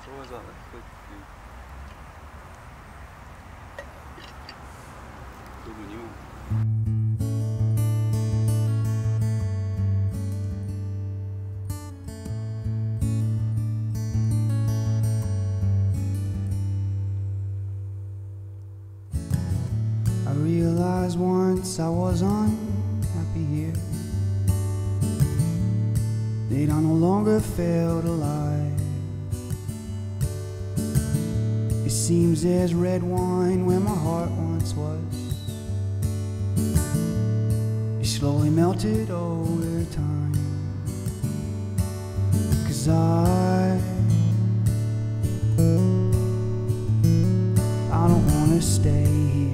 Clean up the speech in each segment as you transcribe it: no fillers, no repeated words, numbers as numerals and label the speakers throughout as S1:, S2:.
S1: always like that quick view. Good when you
S2: I realized once I was unhappy here, that I no longer felt alive. It seems there's red wine where my heart once was. It slowly melted over time, 'cause I don't wanna stay here.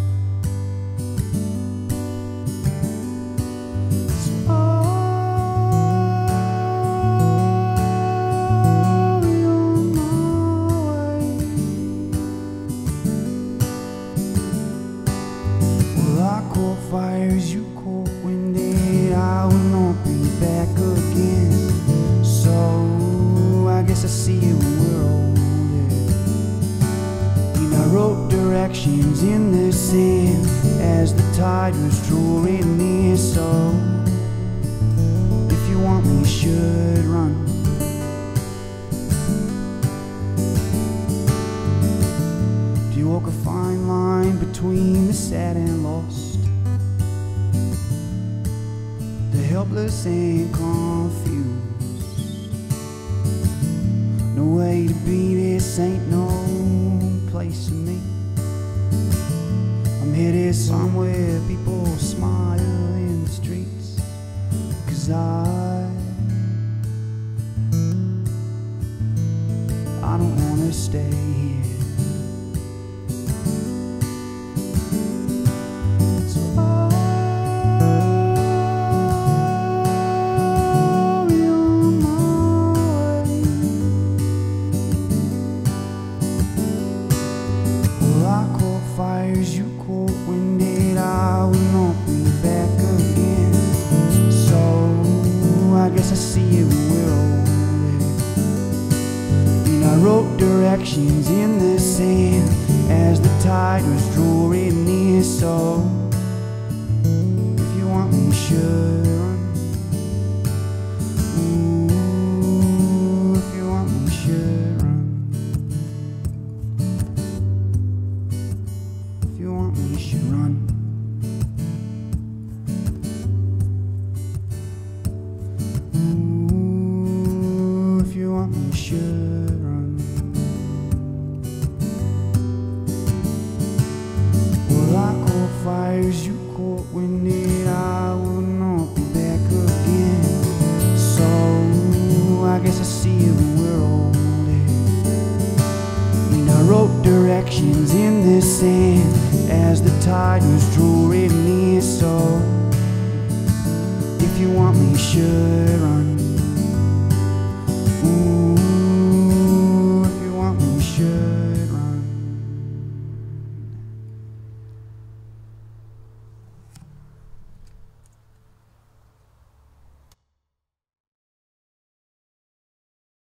S2: Fires you caught when dead, I will not be back again. So I guess I see you when we're older. And I wrote directions in the sand as the tide was drawing near. So if you want me, you should run. Do you walk a fine line between the sad and lost? Helpless and confused. No way to be, this ain't no place for me. I'm headed somewhere people smile in the streets, 'cause I don't wanna stay here. Fires you caught when dead, I will not be back again. So I guess I see you when we're older. And I wrote directions in the sand as the tide was drawing near. So if you want me, you should run. Ooh, if you want me, you should run. If you want me, you should run. Ooh, if you want me, you should run. Well, I caught fires you caught when dead, I will not be back again. So I guess I see you when we're older. And I wrote directions in the sand as the tide was drawing near. So if you want me, you should run.